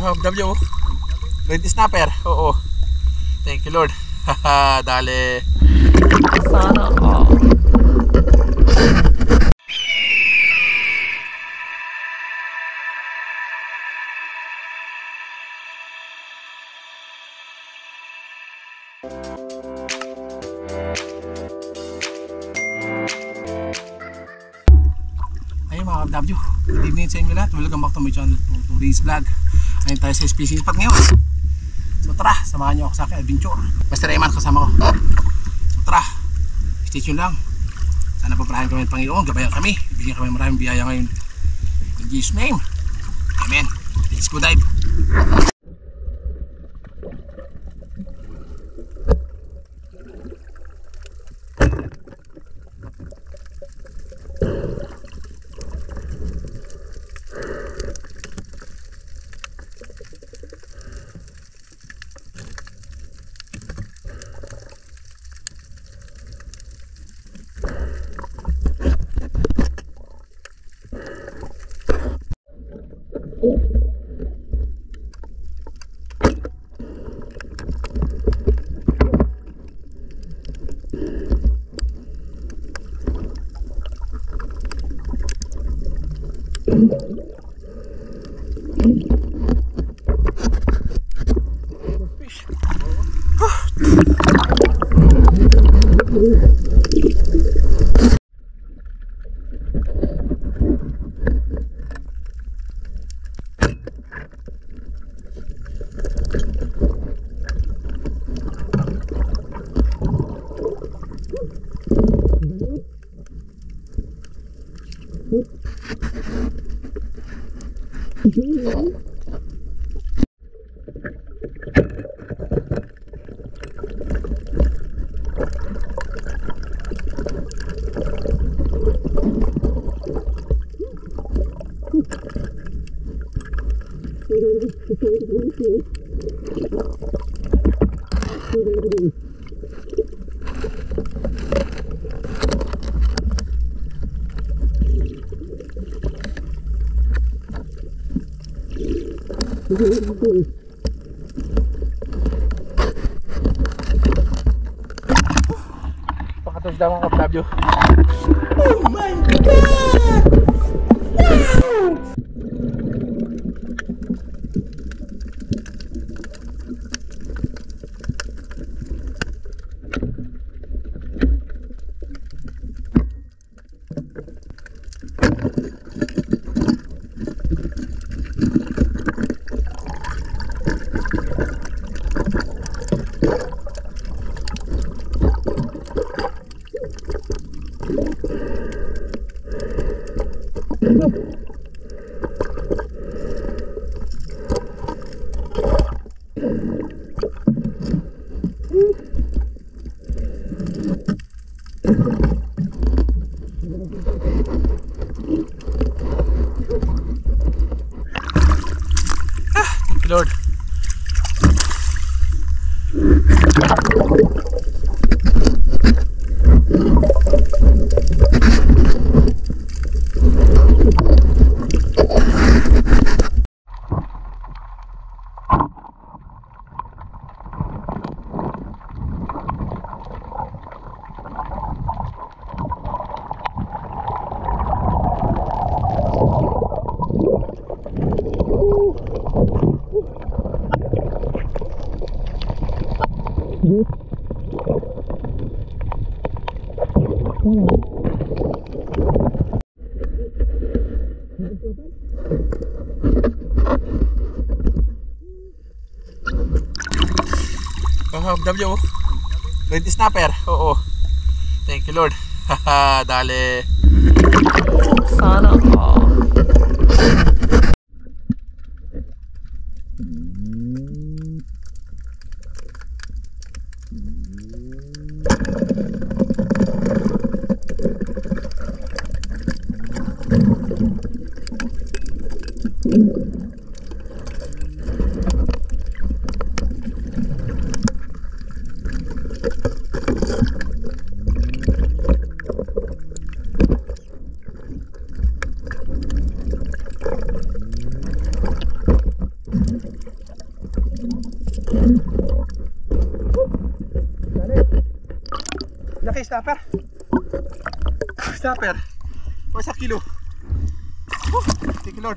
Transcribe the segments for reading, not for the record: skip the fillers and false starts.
W. Ready snapper. Oo. Thank you Lord. Haha, dale. Sana all. Ayun mga W, good evening sa inyo lahat. Welcome back to my channel, to today's vlog. Ayun tayo sa species pack ngayon. So tara, samahan nyo ako sa akin adventure. Basta Rayman kasama ko. So tara, stay tuned lang. Sana paparahan kami ng Panginoon, gabayan kami. Ibigyan kami maraming biyaya ngayon. In Jesus' name, Amen. Let's go dive. Pakatos daw mga kapabyo. Oh my God! Wow! Thank you Lord. W. Ready snapper. Oo. Thank you Lord. Haha, dale. Sana all. natin snapper. Snapper. O sa kilo. Thank you Lord.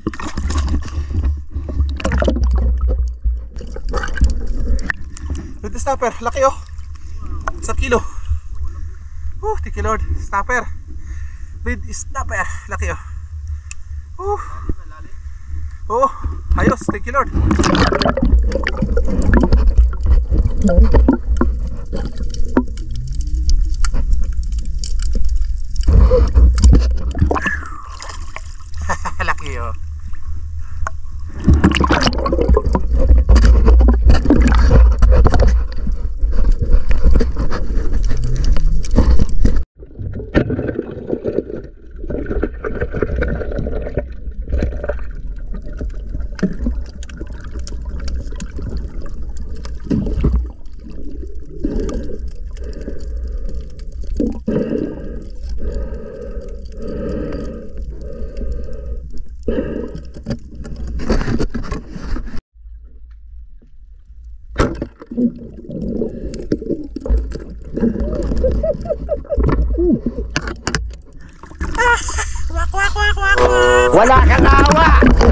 Red snapper, laki oh. Sa kilo. Thank you Lord. Snapper. Red snapper, laki oh. Ayos, thank you Lord. Laki oh. Wala kang awa!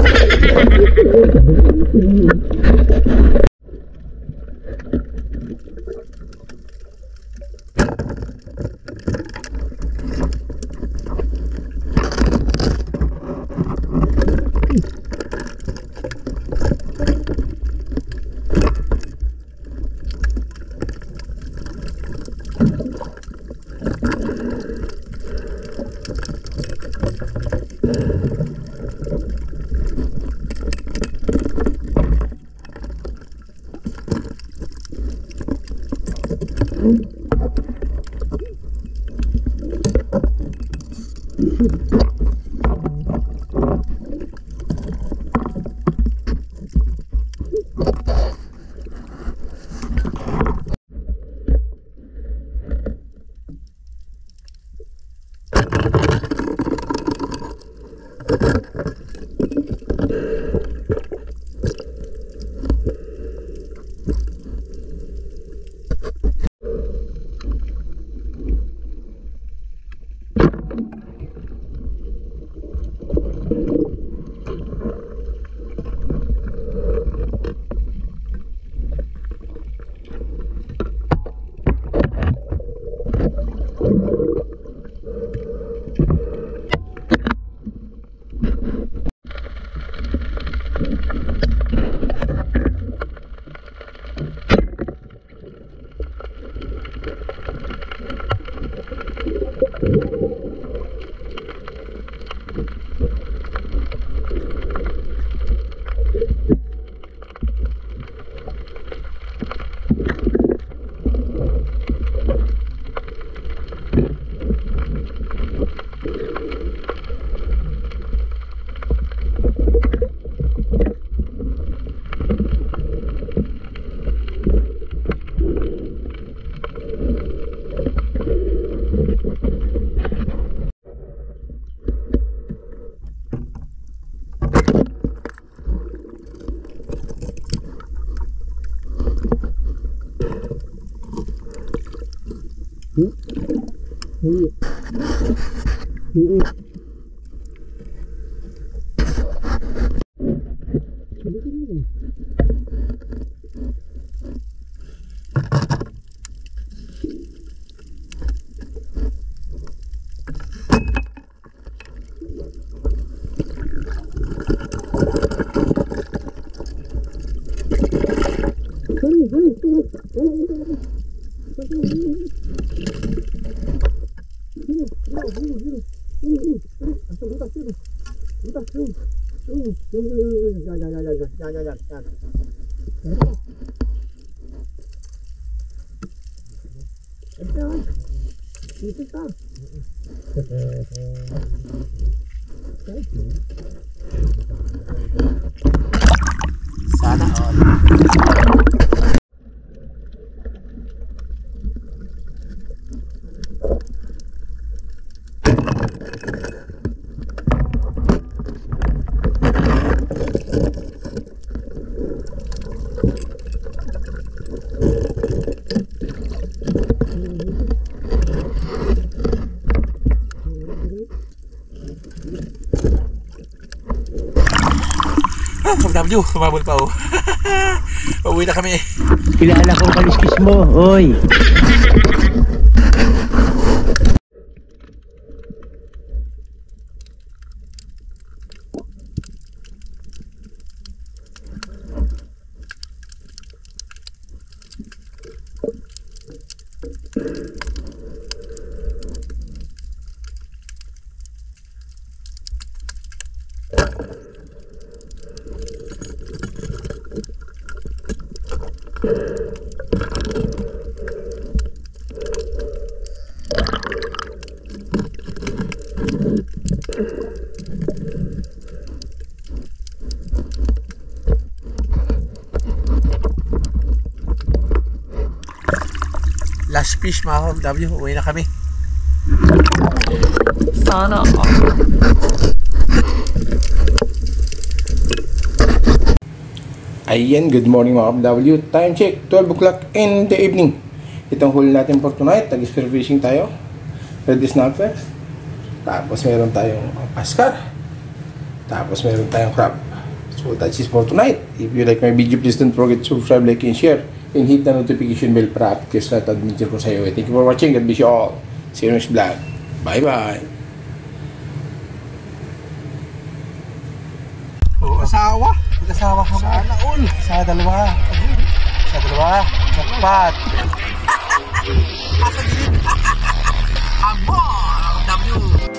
Sana all. W, kumabol pa oh. Pauwi na kami. Kilala ko kaliskis mo, oy. Last fish mga W, uwi na kami. Sana all. Ayan, good morning mga W. Time check, 12 o'clock in the evening. Itong huli natin for tonight, nag-spear fishing tayo. Red snapper. Tapos meron tayong Oscar. Tapos meron tayong crab. So that's it for tonight. If you like my video, please don't forget to subscribe, like, and share. And hit the notification bell para updates na adventure ko sa iyo. Thank you for watching. God bless you all. See you next vlog. Bye-bye. Asawa? Mag-asawa ka ba? Sana all. Sa dalawa. Sa dalawa. Jackpot. Asa gilid. Amo! W.